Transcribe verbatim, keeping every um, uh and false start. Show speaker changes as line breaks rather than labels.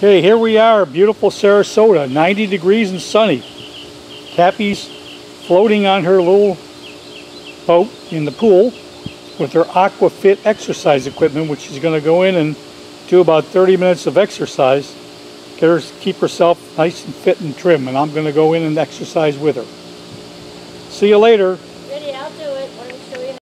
Okay, here we are, beautiful Sarasota, ninety degrees and sunny. Cappy's floating on her little boat in the pool with her Hydra Fit exercise equipment, which she's going to go in and do about thirty minutes of exercise. Get her, keep herself nice and fit and trim, and I'm going to go in and exercise with her. See you later.